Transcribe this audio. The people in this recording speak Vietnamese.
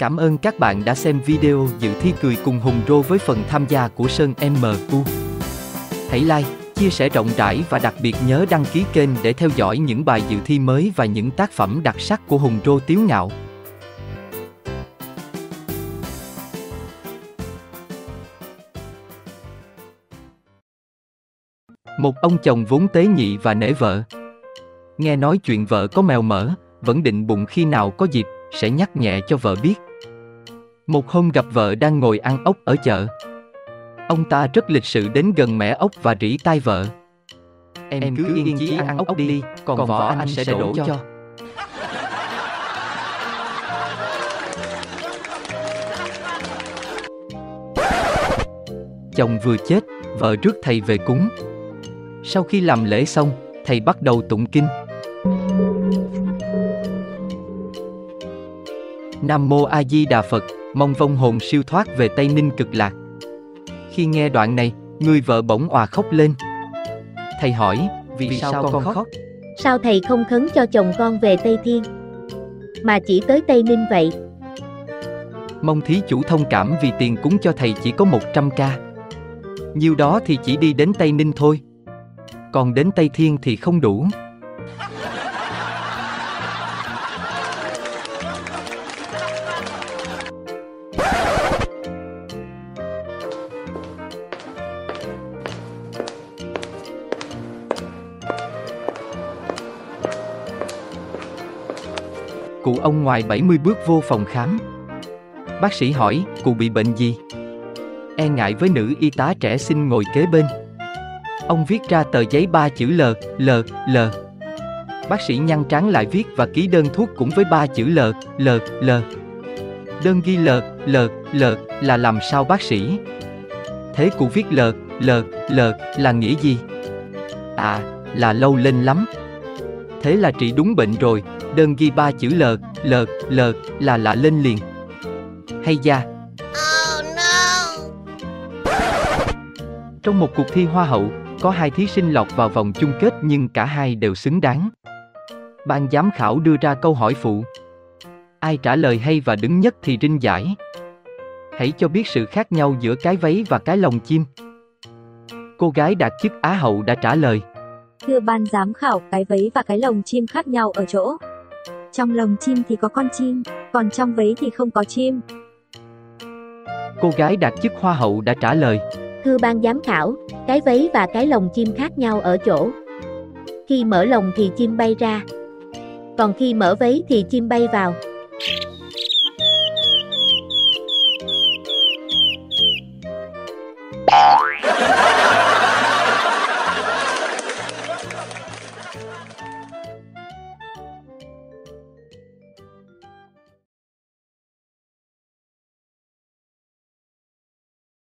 Cảm ơn các bạn đã xem video dự thi cười cùng Hùng Rô với phần tham gia của Sơn MU. Hãy like, chia sẻ rộng rãi và đặc biệt nhớ đăng ký kênh để theo dõi những bài dự thi mới và những tác phẩm đặc sắc của Hùng Rô Tiếu Ngạo. Một ông chồng vốn tế nhị và nể vợ. Nghe nói chuyện vợ có mèo mỡ, vẫn định bụng khi nào có dịp, sẽ nhắc nhẹ cho vợ biết. Một hôm gặp vợ đang ngồi ăn ốc ở chợ. Ông ta rất lịch sự đến gần mẻ ốc và rỉ tai vợ. Em cứ yên chí ăn ốc đi, còn vỏ anh sẽ đổ cho. Chồng vừa chết, vợ rước thầy về cúng. Sau khi làm lễ xong, thầy bắt đầu tụng kinh. Nam Mô A Di Đà Phật, mong vong hồn siêu thoát về Tây Ninh Cực Lạc. Khi nghe đoạn này, người vợ bỗng òa khóc lên. Thầy hỏi, vì sao con khóc? Sao thầy không khấn cho chồng con về Tây Thiên, mà chỉ tới Tây Ninh vậy? Mong thí chủ thông cảm vì tiền cúng cho thầy chỉ có 100k. Nhiêu đó thì chỉ đi đến Tây Ninh thôi. Còn đến Tây Thiên thì không đủ. Cụ ông ngoài 70 bước vô phòng khám. Bác sĩ hỏi, cụ bị bệnh gì? E ngại với nữ y tá trẻ xinh ngồi kế bên. Ông viết ra tờ giấy 3 chữ L. Bác sĩ nhăn trán lại viết và ký đơn thuốc cũng với 3 chữ L. Đơn ghi L là làm sao bác sĩ? Thế cụ viết L là nghĩa gì? À, là lâu lên lắm. Thế là trị đúng bệnh rồi, đơn ghi 3 chữ L là lạ lên liền. Hay da. Oh no. Trong một cuộc thi Hoa hậu, có 2 thí sinh lọt vào vòng chung kết nhưng cả hai đều xứng đáng. Ban giám khảo đưa ra câu hỏi phụ. Ai trả lời hay và đứng nhất thì rinh giải. Hãy cho biết sự khác nhau giữa cái váy và cái lồng chim. Cô gái đạt chức Á hậu đã trả lời. Thưa ban giám khảo, cái váy và cái lồng chim khác nhau ở chỗ. Trong lồng chim thì có con chim, còn trong váy thì không có chim. Cô gái đạt chức Hoa hậu đã trả lời. Thưa ban giám khảo, cái váy và cái lồng chim khác nhau ở chỗ. Khi mở lồng thì chim bay ra, còn khi mở váy thì chim bay vào.